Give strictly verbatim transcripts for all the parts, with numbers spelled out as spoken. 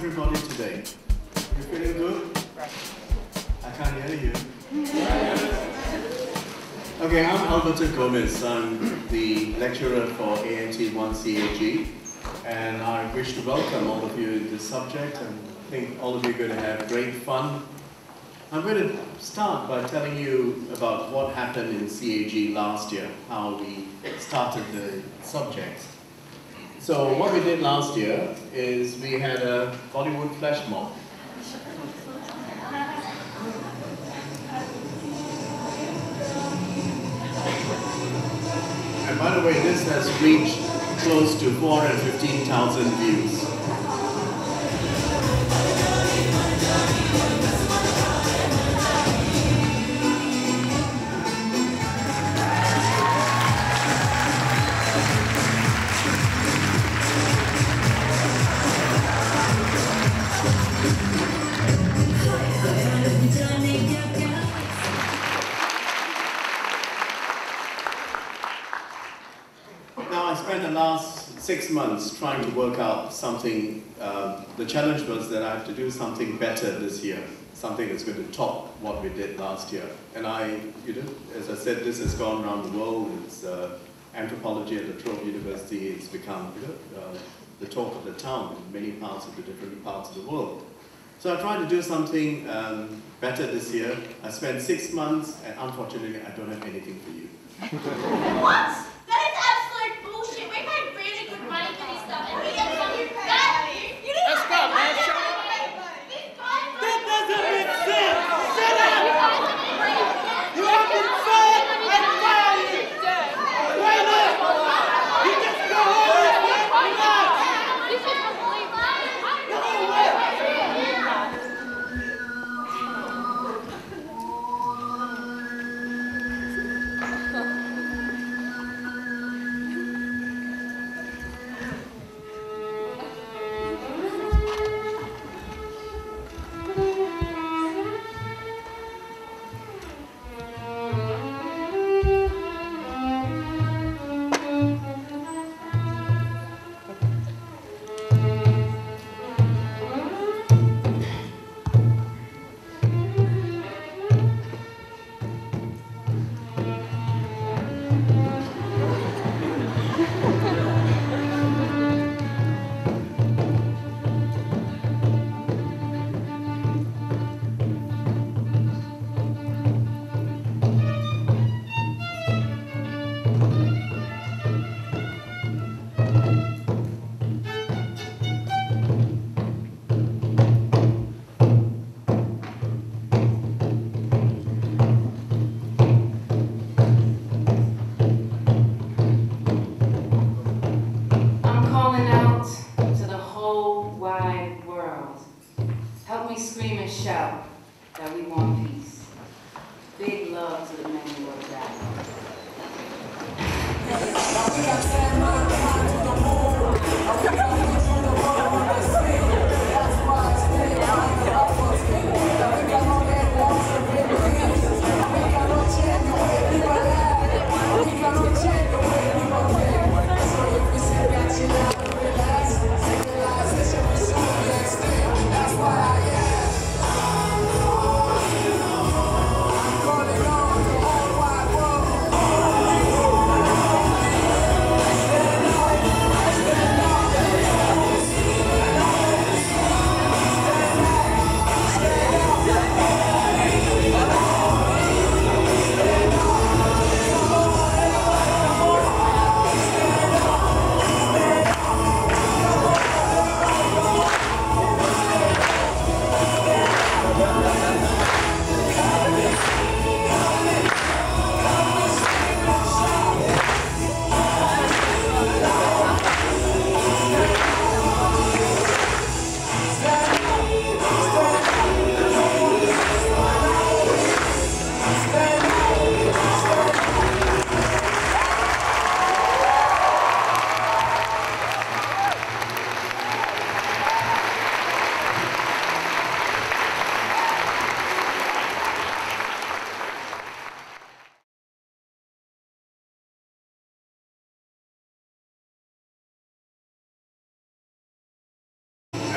everybody today? You feeling good? I can't hear you. Okay, I'm Alberto Gomes. I'm the lecturer for A N T one C A G, and I wish to welcome all of you in this subject, and I think all of you are going to have great fun. I'm going to start by telling you about what happened in C A G last year, how we started the subject. So what we did last year is we had a Bollywood flash mob. And by the way, this has reached close to four hundred fifteen thousand views. Six months trying to work out something. Uh, the challenge was that I have to do something better this year, something that's going to top what we did last year. And I, you know, as I said, this has gone around the world. It's uh, Anthropology at the Trobe University. It's become, you know, uh, the talk of the town in many parts of the different parts of the world. So I tried to do something um, better this year. I spent six months, and unfortunately, I don't have anything for you. What? That is absolute bullshit. We paid really good money for this stuff, and we get something value. You didn't Let's go, man. Shut up. That doesn't make sense. Shut up. You have been fed and valued. Wait up. You just go home and relax. No way.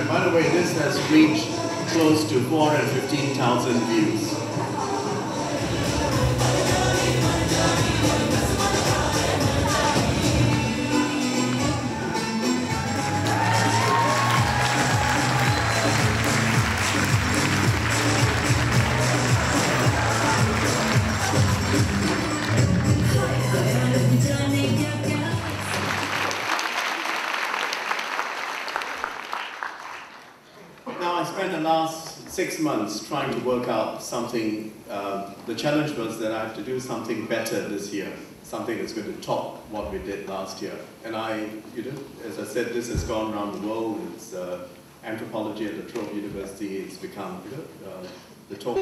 And by the way, this has reached close to four hundred fifteen thousand views. The last six months trying to work out something. Uh, the challenge was that I have to do something better this year, something that's going to top what we did last year. And I, you know, as I said, this has gone around the world. It's uh, Anthropology at the Trobe University. It's become, you know, uh, the talk.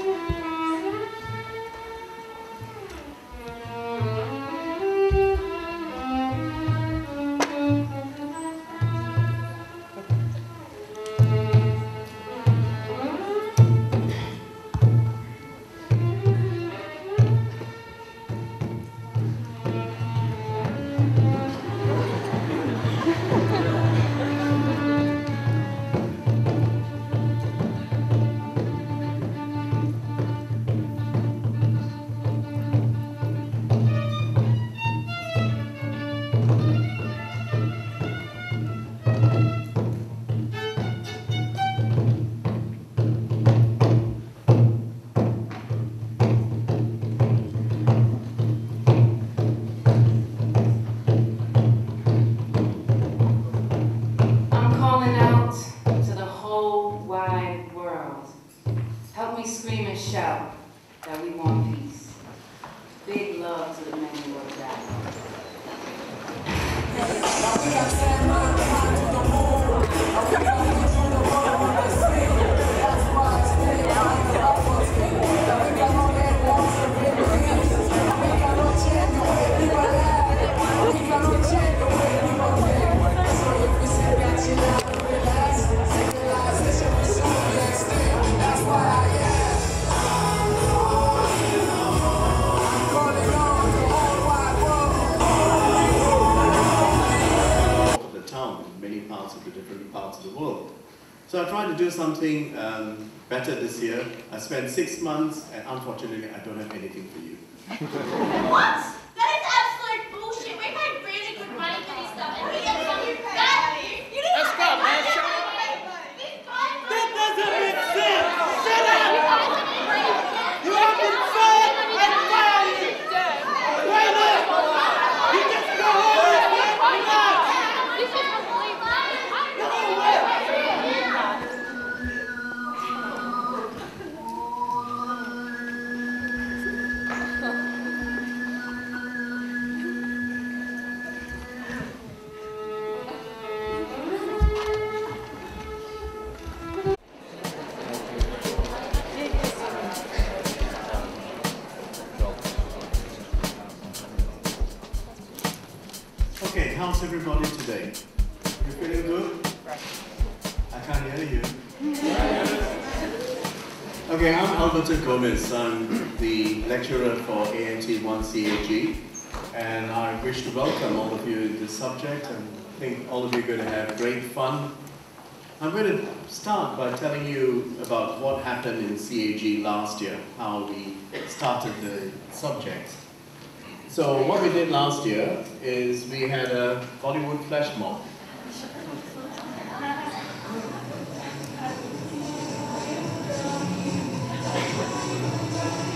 So I tried to do something um, better this year. I spent six months, and unfortunately, I don't have anything for you. What? That is absolute bullshit. We paid really good money for this stuff, and we get some bad. You didn't Let's go, man. Shut up. That doesn't make sense. Shut up. You have been fired and fired. Why not? You just go home. Why not? No way. Okay, how's everybody today? You feeling good? I can't hear you. Okay, I'm Alberto Gomes. I'm the lecturer for A N T one C A G, and I wish to welcome all of you in this subject, and I think all of you are going to have great fun. I'm going to start by telling you about what happened in C A G last year, how we started the subject. So what we did last year is we had a Bollywood flash mob.